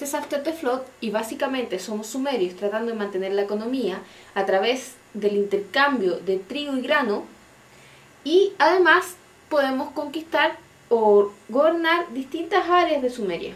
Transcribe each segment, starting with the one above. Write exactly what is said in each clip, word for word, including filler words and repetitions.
este es After the Flood y básicamente somos sumerios tratando de mantener la economía a través del intercambio de trigo y grano, y además podemos conquistar o gobernar distintas áreas de Sumeria.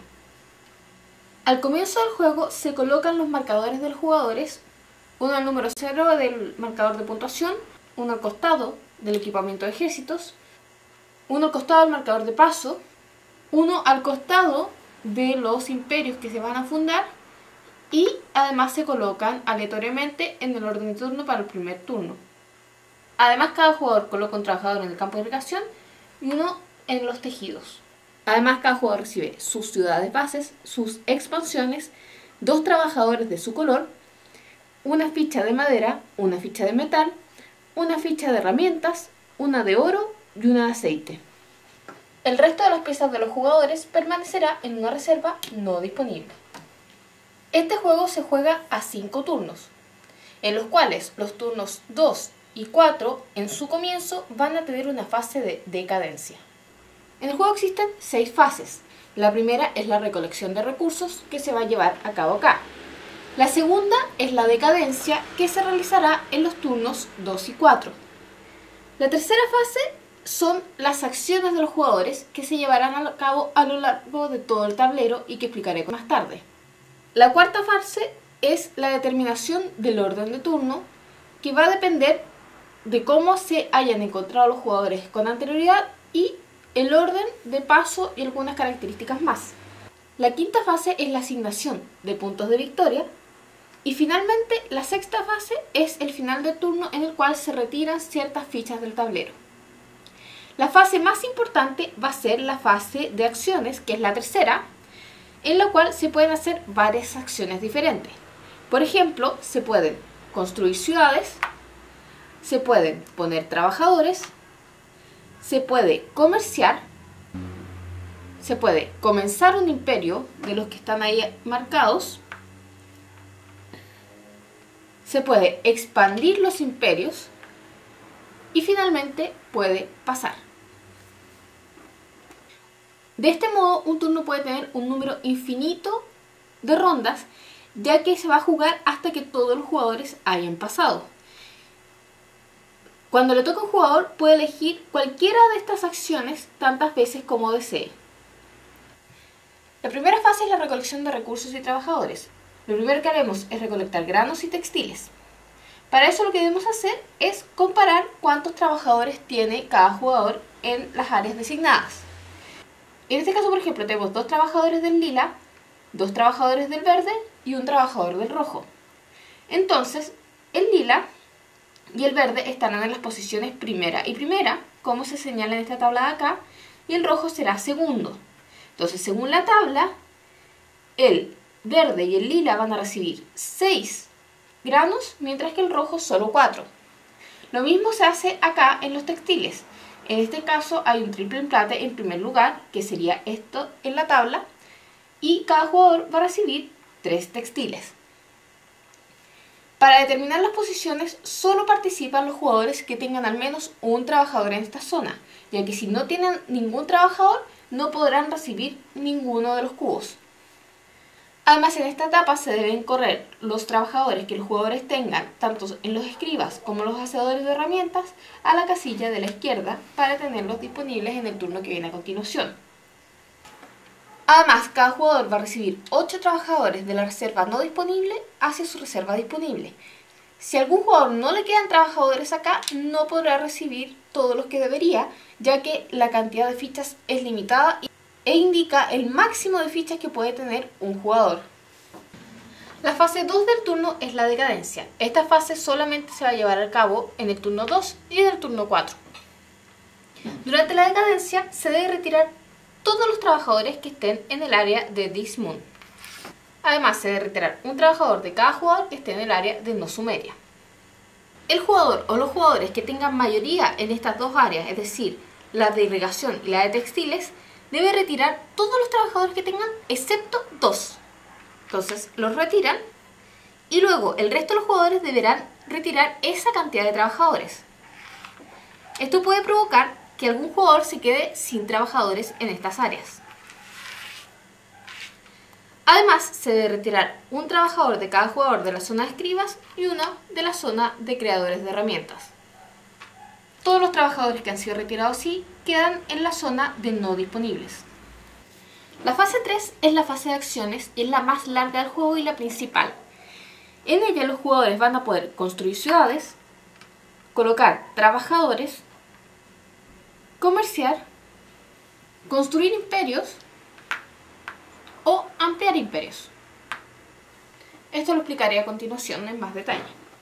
Al comienzo del juego se colocan los marcadores de los jugadores, uno al número cero del marcador de puntuación, uno al costado del equipamiento de ejércitos, uno al costado del marcador de paso, uno al costado de los imperios que se van a fundar, y además se colocan aleatoriamente en el orden de turno para el primer turno. Además, cada jugador coloca un trabajador en el campo de irrigación y uno en los tejidos. Además, cada jugador recibe sus ciudades bases, sus expansiones, dos trabajadores de su color, una ficha de madera, una ficha de metal, una ficha de herramientas, una de oro y una de aceite. El resto de las piezas de los jugadores permanecerá en una reserva no disponible. Este juego se juega a cinco turnos, en los cuales los turnos dos y cuatro en su comienzo van a tener una fase de decadencia. En el juego existen seis fases. La primera es la recolección de recursos, que se va a llevar a cabo acá. La segunda es la decadencia, que se realizará en los turnos dos y cuatro. La tercera fase son las acciones de los jugadores, que se llevarán a cabo a lo largo de todo el tablero y que explicaré más tarde. La cuarta fase es la determinación del orden de turno, que va a depender de cómo se hayan encontrado los jugadores con anterioridad y el orden de paso y algunas características más. La quinta fase es la asignación de puntos de victoria. Y finalmente, la sexta fase es el final del turno, en el cual se retiran ciertas fichas del tablero. La fase más importante va a ser la fase de acciones, que es la tercera, en la cual se pueden hacer varias acciones diferentes. Por ejemplo, se pueden construir ciudades, se pueden poner trabajadores, se puede comerciar, se puede comenzar un imperio de los que están ahí marcados, se puede expandir los imperios y finalmente puede pasar. De este modo, un turno puede tener un número infinito de rondas, ya que se va a jugar hasta que todos los jugadores hayan pasado. Cuando le toca a un jugador, puede elegir cualquiera de estas acciones tantas veces como desee. La primera fase es la recolección de recursos y trabajadores. Lo primero que haremos es recolectar granos y textiles. Para eso lo que debemos hacer es comparar cuántos trabajadores tiene cada jugador en las áreas designadas. En este caso, por ejemplo, tenemos dos trabajadores del lila, dos trabajadores del verde y un trabajador del rojo. Entonces, el lila y el verde estarán en las posiciones primera y primera, como se señala en esta tabla de acá, y el rojo será segundo. Entonces, según la tabla, el verde y el lila van a recibir seis granos, mientras que el rojo solo cuatro. Lo mismo se hace acá en los textiles. En este caso hay un triple empate en primer lugar, que sería esto en la tabla, y cada jugador va a recibir tres textiles. Para determinar las posiciones, solo participan los jugadores que tengan al menos un trabajador en esta zona, ya que si no tienen ningún trabajador, no podrán recibir ninguno de los cubos. Además, en esta etapa se deben correr los trabajadores que los jugadores tengan, tanto en los escribas como los hacedores de herramientas, a la casilla de la izquierda para tenerlos disponibles en el turno que viene a continuación. Además, cada jugador va a recibir ocho trabajadores de la reserva no disponible hacia su reserva disponible. Si a algún jugador no le quedan trabajadores acá, no podrá recibir todos los que debería, ya que la cantidad de fichas es limitada e indica el máximo de fichas que puede tener un jugador. La fase dos del turno es la decadencia. Esta fase solamente se va a llevar a cabo en el turno dos y en el turno cuatro. Durante la decadencia se debe retirar todos los trabajadores que estén en el área de This Moon. Además, se debe retirar un trabajador de cada jugador que esté en el área de No Sumeria. El jugador o los jugadores que tengan mayoría en estas dos áreas, es decir, la de irrigación y la de textiles, debe retirar todos los trabajadores que tengan excepto dos. Entonces los retiran y luego el resto de los jugadores deberán retirar esa cantidad de trabajadores. Esto puede provocar que algún jugador se quede sin trabajadores en estas áreas. Además, se debe retirar un trabajador de cada jugador de la zona de escribas y uno de la zona de creadores de herramientas. Todos los trabajadores que han sido retirados así quedan en la zona de no disponibles. La fase tres es la fase de acciones y es la más larga del juego y la principal. En ella los jugadores van a poder construir ciudades, colocar trabajadores, comerciar, construir imperios o ampliar imperios. Esto lo explicaré a continuación en más detalle.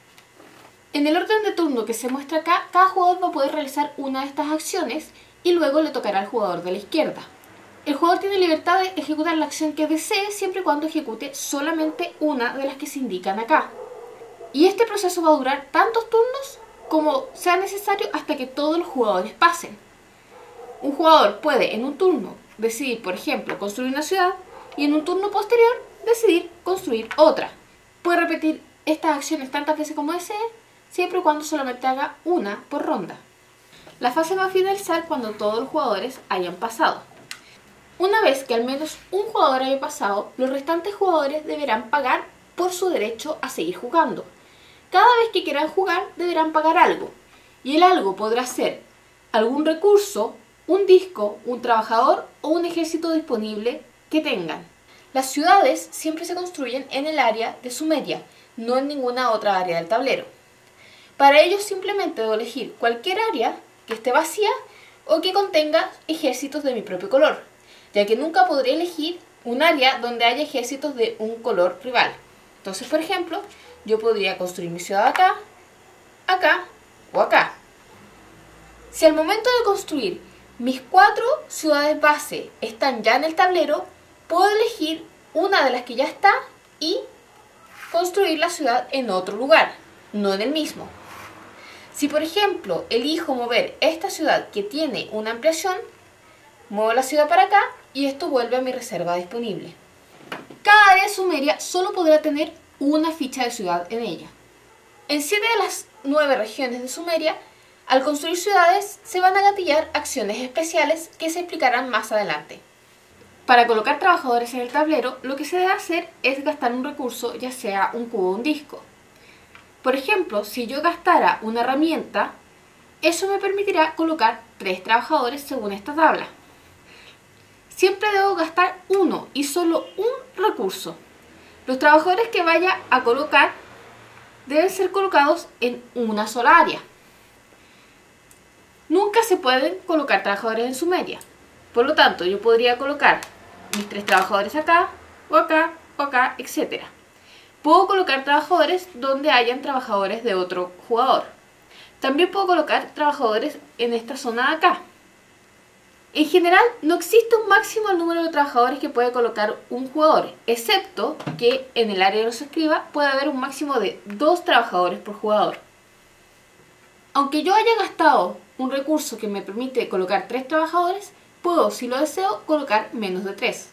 En el orden de turno que se muestra acá, cada jugador va a poder realizar una de estas acciones y luego le tocará al jugador de la izquierda. El jugador tiene libertad de ejecutar la acción que desee siempre y cuando ejecute solamente una de las que se indican acá. Y este proceso va a durar tantos turnos como sea necesario hasta que todos los jugadores pasen. Un jugador puede en un turno decidir, por ejemplo, construir una ciudad y en un turno posterior decidir construir otra. Puede repetir estas acciones tantas veces como desee, siempre y cuando solamente haga una por ronda. La fase va a finalizar cuando todos los jugadores hayan pasado. Una vez que al menos un jugador haya pasado, los restantes jugadores deberán pagar por su derecho a seguir jugando. Cada vez que quieran jugar deberán pagar algo, y el algo podrá ser algún recurso, un disco, un trabajador o un ejército disponible que tengan. Las ciudades siempre se construyen en el área de Sumeria, no en ninguna otra área del tablero. Para ello simplemente debo elegir cualquier área que esté vacía o que contenga ejércitos de mi propio color, ya que nunca podré elegir un área donde haya ejércitos de un color rival. Entonces, por ejemplo, yo podría construir mi ciudad acá, acá o acá. Si al momento de construir mis cuatro ciudades base están ya en el tablero, puedo elegir una de las que ya está y construir la ciudad en otro lugar, no en el mismo. Si por ejemplo elijo mover esta ciudad que tiene una ampliación, muevo la ciudad para acá y esto vuelve a mi reserva disponible. Cada área de Sumeria solo podrá tener una ficha de ciudad en ella. En siete de las nueve regiones de Sumeria, al construir ciudades se van a gatillar acciones especiales que se explicarán más adelante. Para colocar trabajadores en el tablero, lo que se debe hacer es gastar un recurso, ya sea un cubo o un disco. Por ejemplo, si yo gastara una herramienta, eso me permitirá colocar tres trabajadores según esta tabla. Siempre debo gastar uno y solo un recurso. Los trabajadores que vaya a colocar deben ser colocados en una sola área. Nunca se pueden colocar trabajadores en Sumeria. Por lo tanto, yo podría colocar mis tres trabajadores acá, o acá, o acá, etcétera. Puedo colocar trabajadores donde hayan trabajadores de otro jugador. También puedo colocar trabajadores en esta zona de acá. En general, no existe un máximo número de trabajadores que puede colocar un jugador, excepto que en el área de los escribas puede haber un máximo de dos trabajadores por jugador. Aunque yo haya gastado un recurso que me permite colocar tres trabajadores, puedo, si lo deseo, colocar menos de tres.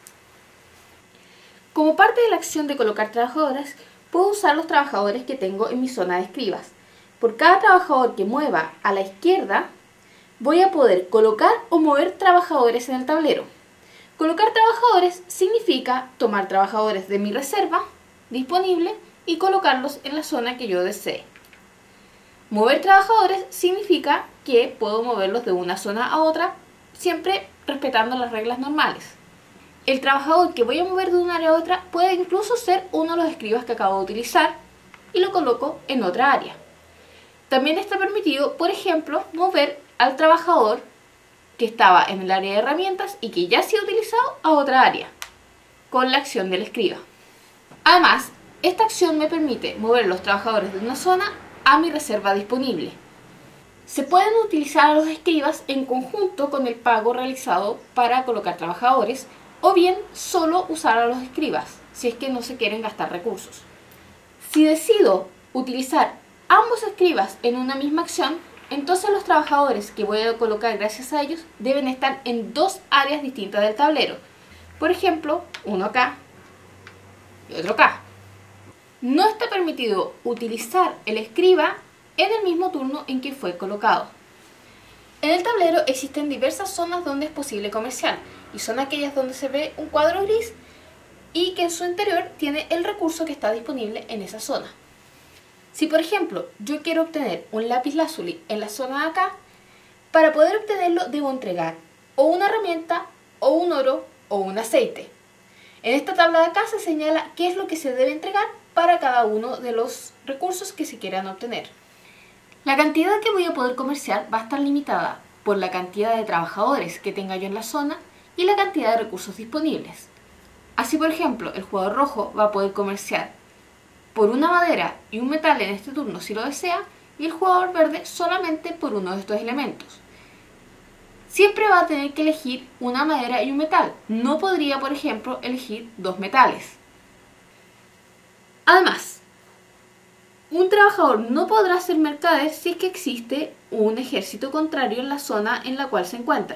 Como parte de la acción de colocar trabajadores, puedo usar los trabajadores que tengo en mi zona de escribas. Por cada trabajador que mueva a la izquierda, voy a poder colocar o mover trabajadores en el tablero. Colocar trabajadores significa tomar trabajadores de mi reserva disponible y colocarlos en la zona que yo desee. Mover trabajadores significa que puedo moverlos de una zona a otra, siempre respetando las reglas normales. El trabajador que voy a mover de un área a otra puede incluso ser uno de los escribas que acabo de utilizar y lo coloco en otra área. También está permitido, por ejemplo, mover al trabajador que estaba en el área de herramientas y que ya ha sido utilizado a otra área, con la acción del escriba. Además, esta acción me permite mover los trabajadores de una zona a mi reserva disponible. Se pueden utilizar a los escribas en conjunto con el pago realizado para colocar trabajadores, o bien solo usar a los escribas, si es que no se quieren gastar recursos. Si decido utilizar ambos escribas en una misma acción, entonces los trabajadores que voy a colocar gracias a ellos deben estar en dos áreas distintas del tablero. Por ejemplo, uno acá y otro acá. No está permitido utilizar el escriba en el mismo turno en que fue colocado. En el tablero existen diversas zonas donde es posible comerciar, y son aquellas donde se ve un cuadro gris y que en su interior tiene el recurso que está disponible en esa zona. Si por ejemplo yo quiero obtener un lapislázuli en la zona de acá, para poder obtenerlo debo entregar o una herramienta, o un oro, o un aceite. En esta tabla de acá se señala qué es lo que se debe entregar para cada uno de los recursos que se quieran obtener. La cantidad que voy a poder comerciar va a estar limitada por la cantidad de trabajadores que tenga yo en la zona y la cantidad de recursos disponibles. Así por ejemplo, el jugador rojo va a poder comerciar por una madera y un metal en este turno si lo desea, y el jugador verde solamente por uno de estos elementos. Siempre va a tener que elegir una madera y un metal. No podría, por ejemplo, elegir dos metales. Además, un trabajador no podrá hacer mercader si es que existe un ejército contrario en la zona en la cual se encuentra.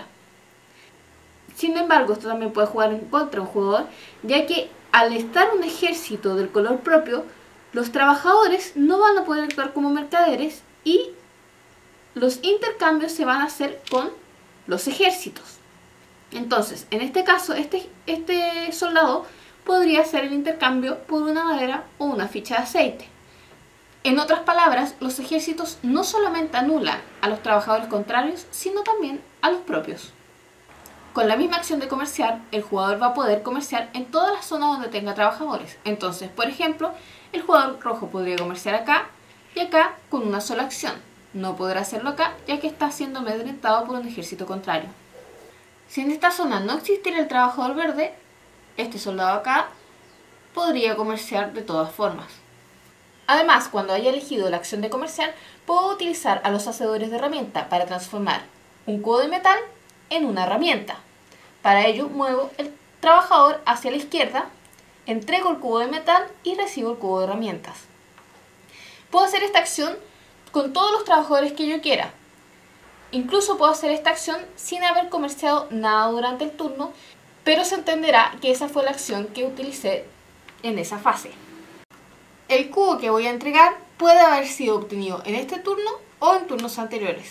Sin embargo, esto también puede jugar en contra de un jugador, ya que al estar un ejército del color propio, los trabajadores no van a poder actuar como mercaderes y los intercambios se van a hacer con los ejércitos. Entonces, en este caso, este, este soldado podría hacer el intercambio por una madera o una ficha de aceite. En otras palabras, los ejércitos no solamente anulan a los trabajadores contrarios, sino también a los propios. Con la misma acción de comerciar, el jugador va a poder comerciar en todas las zonas donde tenga trabajadores. Entonces, por ejemplo, el jugador rojo podría comerciar acá y acá con una sola acción. No podrá hacerlo acá, ya que está siendo amedrentado por un ejército contrario. Si en esta zona no existiera el trabajador verde, este soldado acá podría comerciar de todas formas. Además, cuando haya elegido la acción de comerciar, puedo utilizar a los hacedores de herramienta para transformar un cubo de metal en una herramienta. Para ello, muevo el trabajador hacia la izquierda, entrego el cubo de metal y recibo el cubo de herramientas. Puedo hacer esta acción con todos los trabajadores que yo quiera. Incluso puedo hacer esta acción sin haber comerciado nada durante el turno, pero se entenderá que esa fue la acción que utilicé en esa fase. El cubo que voy a entregar puede haber sido obtenido en este turno o en turnos anteriores.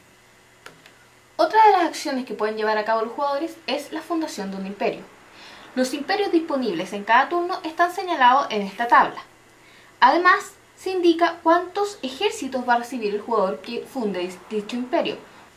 Otra de las acciones que pueden llevar a cabo los jugadores es la fundación de un imperio. Los imperios disponibles en cada turno están señalados en esta tabla. Además, se indica cuántos ejércitos va a recibir el jugador que funde dicho imperio.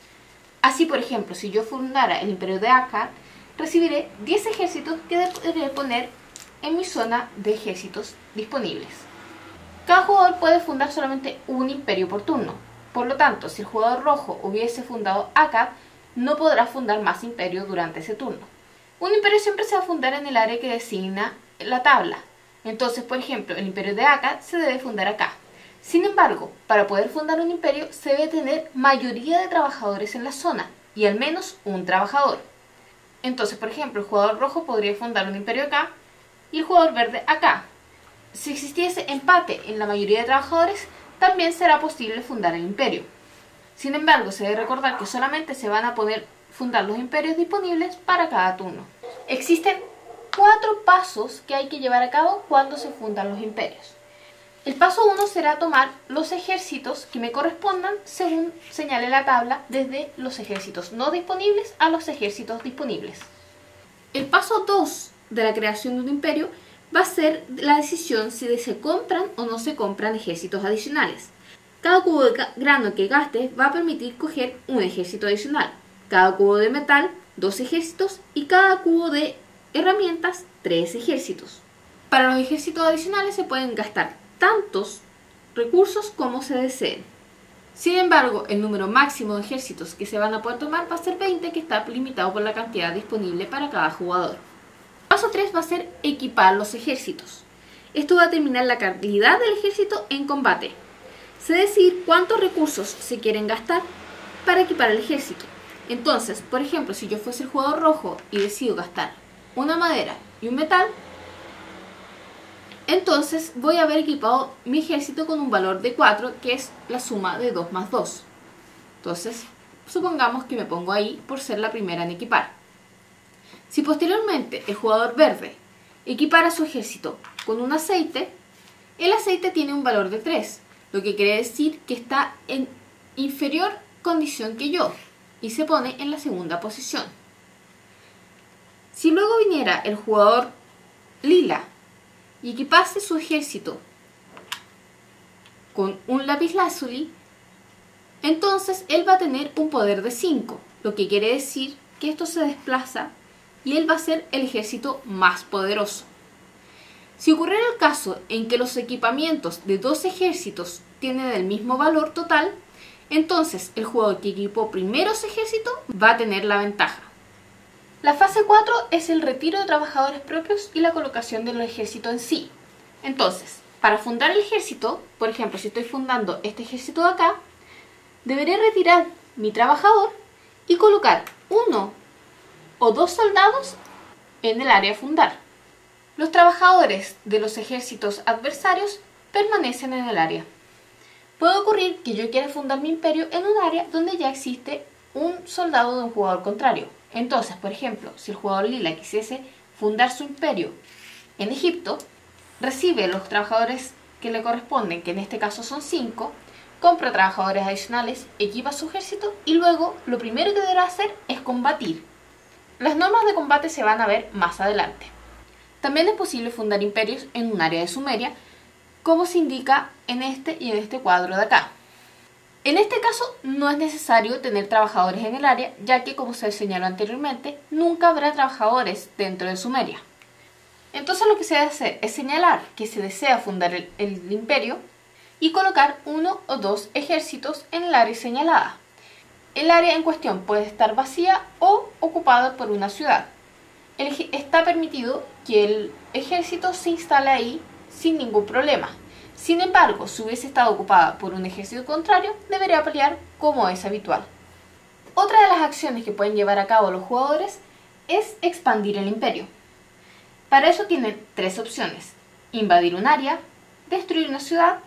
Así, por ejemplo, si yo fundara el imperio de Akkad, recibiré diez ejércitos que deberé poner en mi zona de ejércitos disponibles. Cada jugador puede fundar solamente un imperio por turno. Por lo tanto, si el jugador rojo hubiese fundado Akkad, no podrá fundar más imperios durante ese turno. Un imperio siempre se va a fundar en el área que designa la tabla. Entonces, por ejemplo, el imperio de Akkad se debe fundar acá. Sin embargo, para poder fundar un imperio se debe tener mayoría de trabajadores en la zona y al menos un trabajador. Entonces, por ejemplo, el jugador rojo podría fundar un imperio acá y el jugador verde acá. Si existiese empate en la mayoría de trabajadores, también será posible fundar el imperio. Sin embargo, se debe recordar que solamente se van a poder fundar los imperios disponibles para cada turno. Existen cuatro pasos que hay que llevar a cabo cuando se fundan los imperios. El paso uno será tomar los ejércitos que me correspondan según señale la tabla, desde los ejércitos no disponibles a los ejércitos disponibles. El paso dos de la creación de un imperio va a ser la decisión si se compran o no se compran ejércitos adicionales. Cada cubo de grano que gastes va a permitir coger un ejército adicional. Cada cubo de metal, dos ejércitos, y cada cubo de herramientas, tres ejércitos. Para los ejércitos adicionales se pueden gastar tantos recursos como se deseen. Sin embargo, el número máximo de ejércitos que se van a poder tomar va a ser veinte, que está limitado por la cantidad disponible para cada jugador. Paso tres va a ser equipar los ejércitos. Esto va a determinar la calidad del ejército en combate. Se decir cuántos recursos se quieren gastar para equipar el ejército. Entonces, por ejemplo, si yo fuese el jugador rojo y decido gastar una madera y un metal, entonces voy a haber equipado mi ejército con un valor de cuatro, que es la suma de dos más dos. Entonces, supongamos que me pongo ahí por ser la primera en equipar. Si posteriormente el jugador verde equipara su ejército con un aceite, el aceite tiene un valor de tres, lo que quiere decir que está en inferior condición que yo y se pone en la segunda posición. Si luego viniera el jugador lila y equipase su ejército con un lapislázuli, entonces él va a tener un poder de cinco, lo que quiere decir que esto se desplaza y él va a ser el ejército más poderoso. Si ocurriera el caso en que los equipamientos de dos ejércitos tienen el mismo valor total, entonces el jugador que equipó primero su ejército va a tener la ventaja. La fase cuatro es el retiro de trabajadores propios y la colocación del ejército en sí. Entonces, para fundar el ejército, por ejemplo, si estoy fundando este ejército de acá, deberé retirar mi trabajador y colocar uno o dos soldados en el área a fundar. Los trabajadores de los ejércitos adversarios permanecen en el área. Puede ocurrir que yo quiera fundar mi imperio en un área donde ya existe un soldado de un jugador contrario. Entonces, por ejemplo, si el jugador lila quisiese fundar su imperio en Egipto, recibe los trabajadores que le corresponden, que en este caso son cinco, compra trabajadores adicionales, equipa su ejército y luego lo primero que deberá hacer es combatir. Las normas de combate se van a ver más adelante. También es posible fundar imperios en un área de Sumeria, como se indica en este y en este cuadro de acá. En este caso no es necesario tener trabajadores en el área, ya que, como se señaló anteriormente, nunca habrá trabajadores dentro de Sumeria. Entonces lo que se debe hacer es señalar que se desea fundar el, el imperio y colocar uno o dos ejércitos en el área señalada. El área en cuestión puede estar vacía o ocupada por una ciudad. El, está permitido que el ejército se instale ahí sin ningún problema. Sin embargo, si hubiese estado ocupada por un ejército contrario, debería pelear como es habitual. Otra de las acciones que pueden llevar a cabo los jugadores es expandir el imperio. Para eso tienen tres opciones: invadir un área, destruir una ciudad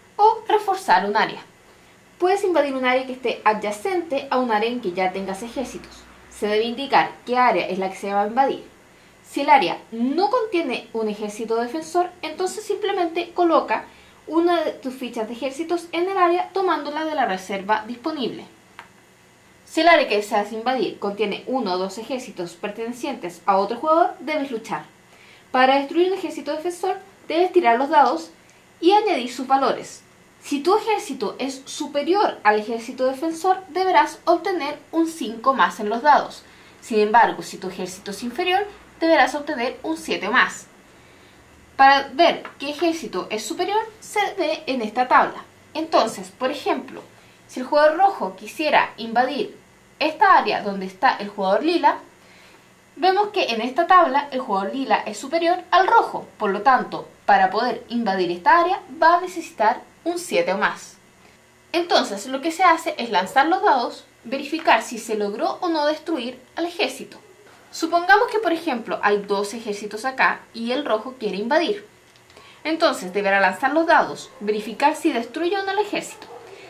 o reforzar un área. Puedes invadir un área que esté adyacente a un área en que ya tengas ejércitos. Se debe indicar qué área es la que se va a invadir. Si el área no contiene un ejército defensor, entonces simplemente coloca una de tus fichas de ejércitos en el área tomándola de la reserva disponible. Si el área que deseas invadir contiene uno o dos ejércitos pertenecientes a otro jugador, debes luchar. Para destruir un ejército defensor, debes tirar los dados y añadir sus valores. Si tu ejército es superior al ejército defensor, deberás obtener un cinco más en los dados. Sin embargo, si tu ejército es inferior, deberás obtener un siete más. Para ver qué ejército es superior, se ve en esta tabla. Entonces, por ejemplo, si el jugador rojo quisiera invadir esta área donde está el jugador lila, vemos que en esta tabla el jugador lila es superior al rojo. Por lo tanto, para poder invadir esta área va a necesitar un siete o más. Entonces, lo que se hace es lanzar los dados, verificar si se logró o no destruir al ejército. Supongamos que, por ejemplo, hay dos ejércitos acá y el rojo quiere invadir. Entonces deberá lanzar los dados, verificar si destruye o no el ejército.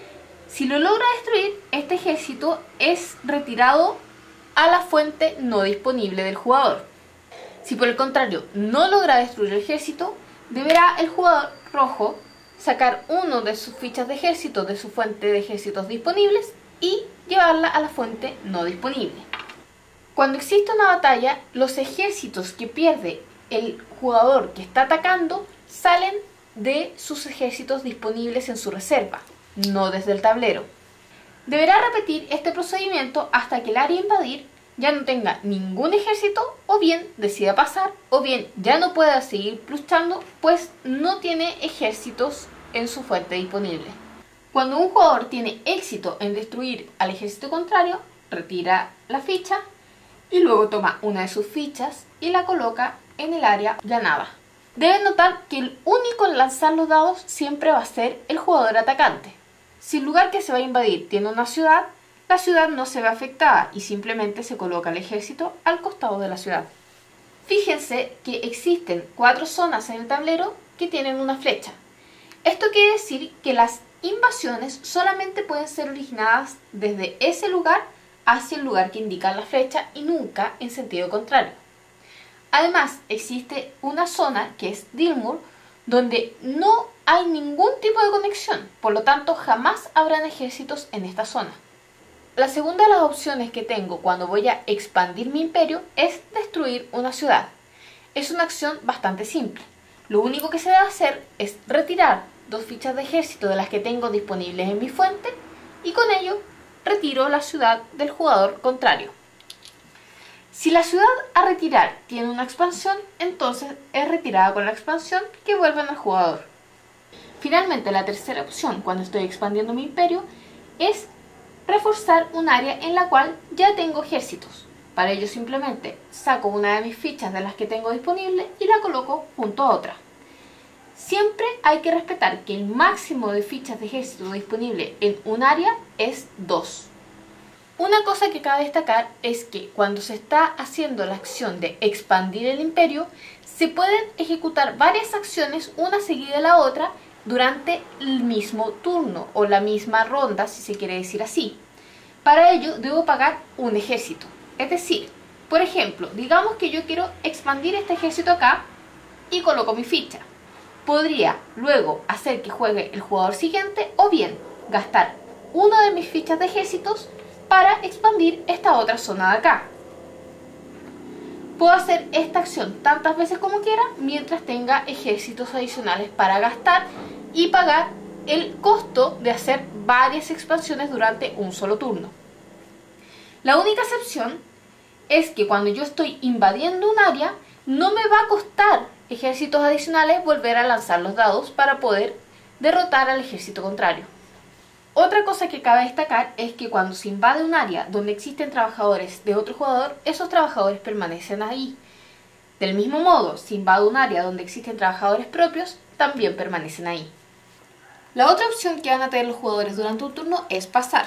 Si lo logra destruir, este ejército es retirado a la fuente no disponible del jugador. Si por el contrario no logra destruir el ejército, deberá el jugador rojo sacar uno de sus fichas de ejército de su fuente de ejércitos disponibles y llevarla a la fuente no disponible. Cuando existe una batalla, los ejércitos que pierde el jugador que está atacando salen de sus ejércitos disponibles en su reserva, no desde el tablero. Deberá repetir este procedimiento hasta que el área a invadir ya no tenga ningún ejército, o bien decida pasar, o bien ya no pueda seguir luchando, pues no tiene ejércitos en su fuente disponible. Cuando un jugador tiene éxito en destruir al ejército contrario, retira la ficha y luego toma una de sus fichas y la coloca en el área ganada. Deben notar que el único en lanzar los dados siempre va a ser el jugador atacante. Si el lugar que se va a invadir tiene una ciudad, la ciudad no se ve afectada y simplemente se coloca el ejército al costado de la ciudad. Fíjense que existen cuatro zonas en el tablero que tienen una flecha. Esto quiere decir que las invasiones solamente pueden ser originadas desde ese lugar hacia el lugar que indica la flecha y nunca en sentido contrario. Además, existe una zona que es Dilmur, donde no hay ningún tipo de conexión, por lo tanto jamás habrán ejércitos en esta zona. La segunda de las opciones que tengo cuando voy a expandir mi imperio es destruir una ciudad. es una acción bastante simple. Lo único que se debe hacer es retirar dos fichas de ejército de las que tengo disponibles en mi fuente y con ello retiro la ciudad del jugador contrario. Si la ciudad a retirar tiene una expansión, entonces es retirada con la expansión que vuelven al jugador. Finalmente, la tercera opción cuando estoy expandiendo mi imperio es reforzar un área en la cual ya tengo ejércitos. Para ello simplemente saco una de mis fichas de las que tengo disponible y la coloco junto a otra. Siempre hay que respetar que el máximo de fichas de ejército disponible en un área es dos. Una cosa que cabe destacar es que cuando se está haciendo la acción de expandir el imperio, se pueden ejecutar varias acciones una seguida de la otra durante el mismo turno o la misma ronda, si se quiere decir así. Para ello debo pagar un ejército. Es decir, por ejemplo, digamos que yo quiero expandir este ejército acá y coloco mi ficha. Podría luego hacer que juegue el jugador siguiente o bien gastar una de mis fichas de ejércitos para expandir esta otra zona de acá. Puedo hacer esta acción tantas veces como quiera mientras tenga ejércitos adicionales para gastar y pagar el costo de hacer varias expansiones durante un solo turno. La única excepción es que cuando yo estoy invadiendo un área, no me va a costar ejércitos adicionales volver a lanzar los dados para poder derrotar al ejército contrario. Otra cosa que cabe destacar es que cuando se invade un área donde existen trabajadores de otro jugador, esos trabajadores permanecen ahí. Del mismo modo, si invado un área donde existen trabajadores propios, también permanecen ahí. La otra opción que van a tener los jugadores durante un turno es pasar.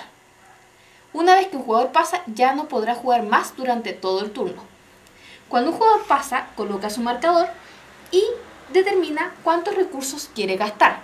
Una vez que un jugador pasa, ya no podrá jugar más durante todo el turno. Cuando un jugador pasa, coloca su marcador y determina cuántos recursos quiere gastar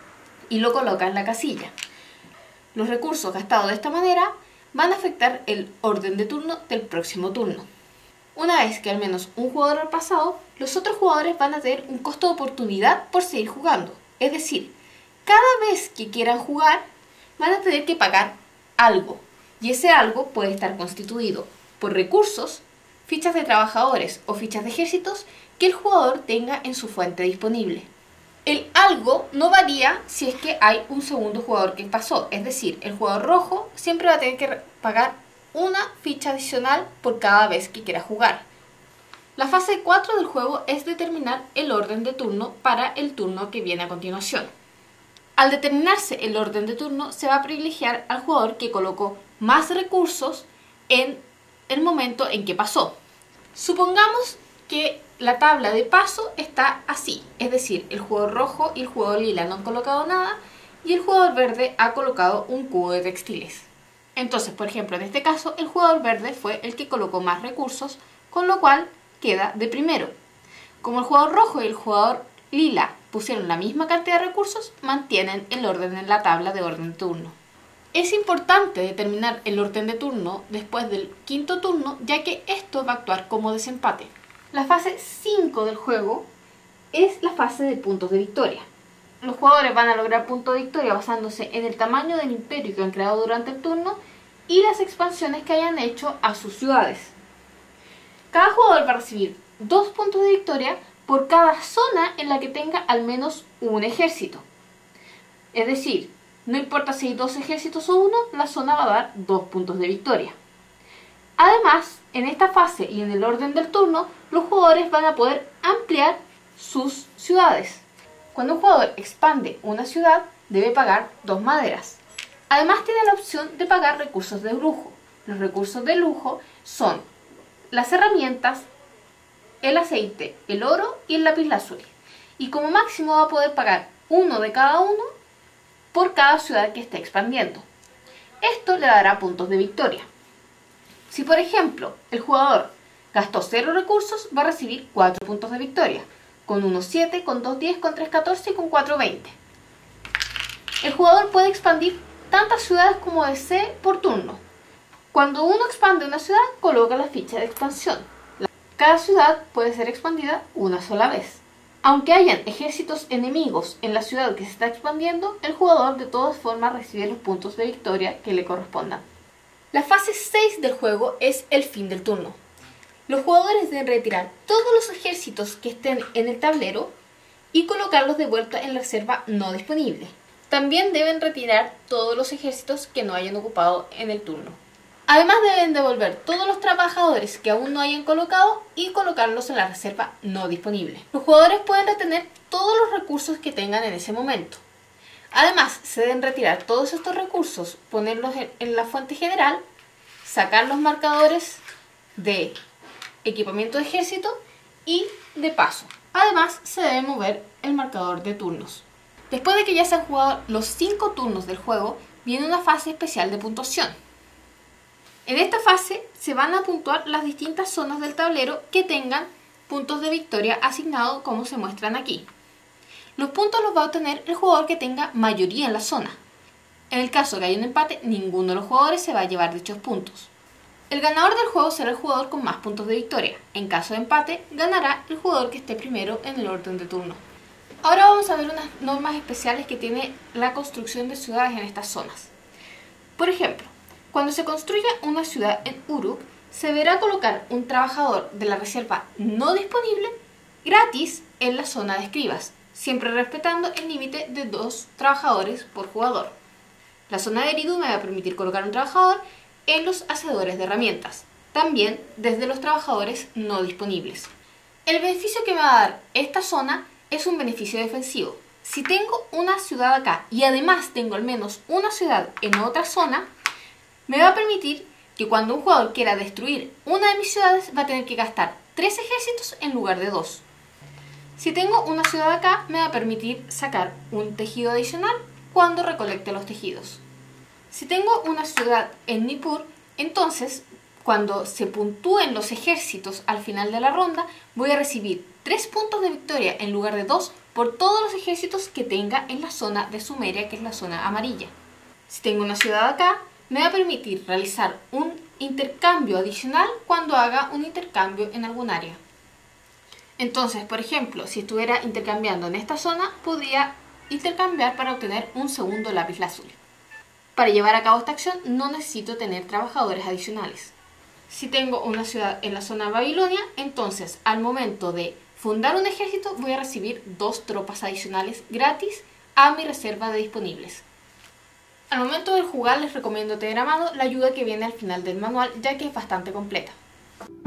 y lo coloca en la casilla. Los recursos gastados de esta manera van a afectar el orden de turno del próximo turno. Una vez que al menos un jugador ha pasado, los otros jugadores van a tener un costo de oportunidad por seguir jugando. Es decir, cada vez que quieran jugar, van a tener que pagar algo. Y ese algo puede estar constituido por recursos, fichas de trabajadores o fichas de ejércitos que el jugador tenga en su fuente disponible. El algo no varía si es que hay un segundo jugador que pasó, es decir, el jugador rojo siempre va a tener que pagar una ficha adicional por cada vez que quiera jugar. La fase cuatro del juego es determinar el orden de turno para el turno que viene a continuación. Al determinarse el orden de turno, se va a privilegiar al jugador que colocó más recursos en el momento en que pasó. Supongamos que la tabla de paso está así, es decir, el jugador rojo y el jugador lila no han colocado nada y el jugador verde ha colocado un cubo de textiles. Entonces, por ejemplo, en este caso, el jugador verde fue el que colocó más recursos, con lo cual queda de primero. Como el jugador rojo y el jugador lila pusieron la misma cantidad de recursos, mantienen el orden en la tabla de orden de turno. Es importante determinar el orden de turno después del quinto turno, ya que esto va a actuar como desempate. La fase cinco del juego es la fase de puntos de victoria. Los jugadores van a lograr puntos de victoria basándose en el tamaño del imperio que han creado durante el turno y las expansiones que hayan hecho a sus ciudades. Cada jugador va a recibir dos puntos de victoria por cada zona en la que tenga al menos un ejército. Es decir, no importa si hay dos ejércitos o uno, la zona va a dar dos puntos de victoria. Además, en esta fase y en el orden del turno, los jugadores van a poder ampliar sus ciudades. Cuando un jugador expande una ciudad, debe pagar dos maderas. Además, tiene la opción de pagar recursos de lujo. Los recursos de lujo son las herramientas, el aceite, el oro y el lapislázuli. Y como máximo va a poder pagar uno de cada uno por cada ciudad que esté expandiendo. Esto le dará puntos de victoria. Si por ejemplo el jugador gastó cero recursos, va a recibir cuatro puntos de victoria, con uno siete, con dos diez, con tres catorce y con cuatro veinte. El jugador puede expandir tantas ciudades como desee por turno. Cuando uno expande una ciudad, coloca la ficha de expansión. Cada ciudad puede ser expandida una sola vez. Aunque hayan ejércitos enemigos en la ciudad que se está expandiendo, el jugador de todas formas recibe los puntos de victoria que le correspondan. La fase seis del juego es el fin del turno. Los jugadores deben retirar todos los ejércitos que estén en el tablero y colocarlos de vuelta en la reserva no disponible. También deben retirar todos los ejércitos que no hayan ocupado en el turno. Además deben devolver todos los trabajadores que aún no hayan colocado y colocarlos en la reserva no disponible. Los jugadores pueden retener todos los recursos que tengan en ese momento. Además, se deben retirar todos estos recursos, ponerlos en la fuente general, sacar los marcadores de equipamiento de ejército y de paso. Además, se debe mover el marcador de turnos. Después de que ya se han jugado los cinco turnos del juego, viene una fase especial de puntuación. En esta fase se van a puntuar las distintas zonas del tablero que tengan puntos de victoria asignados como se muestran aquí. Los puntos los va a obtener el jugador que tenga mayoría en la zona. En el caso que haya un empate, ninguno de los jugadores se va a llevar dichos puntos. El ganador del juego será el jugador con más puntos de victoria. En caso de empate, ganará el jugador que esté primero en el orden de turno. Ahora vamos a ver unas normas especiales que tiene la construcción de ciudades en estas zonas. Por ejemplo, cuando se construya una ciudad en Uruk, se deberá colocar un trabajador de la reserva no disponible gratis en la zona de escribas, siempre respetando el límite de dos trabajadores por jugador. La zona de Eridu me va a permitir colocar un trabajador en los hacedores de herramientas, también desde los trabajadores no disponibles. El beneficio que me va a dar esta zona es un beneficio defensivo. Si tengo una ciudad acá y además tengo al menos una ciudad en otra zona, me va a permitir que cuando un jugador quiera destruir una de mis ciudades va a tener que gastar tres ejércitos en lugar de dos. Si tengo una ciudad acá, me va a permitir sacar un tejido adicional cuando recolecte los tejidos. Si tengo una ciudad en Nippur, entonces cuando se puntúen los ejércitos al final de la ronda, voy a recibir tres puntos de victoria en lugar de dos por todos los ejércitos que tenga en la zona de Sumeria, que es la zona amarilla. Si tengo una ciudad acá, me va a permitir realizar un intercambio adicional cuando haga un intercambio en algún área. Entonces, por ejemplo, si estuviera intercambiando en esta zona, podría intercambiar para obtener un segundo lápiz lazuli. Para llevar a cabo esta acción no necesito tener trabajadores adicionales. Si tengo una ciudad en la zona de Babilonia, entonces al momento de fundar un ejército voy a recibir dos tropas adicionales gratis a mi reserva de disponibles. Al momento de jugar les recomiendo tener a mano la ayuda que viene al final del manual, ya que es bastante completa.